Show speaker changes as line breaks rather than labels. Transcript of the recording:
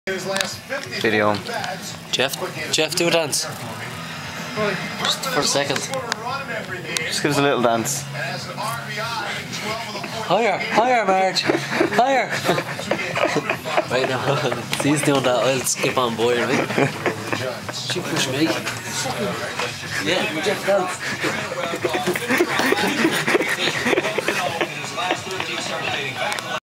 Video.
Jeff, do a dance. Just for a second.
Just give us a little dance.
Higher, Marge. Higher. Right now, he's doing that. I'll skip on boy, right? She push me. Yeah, Jeff dance.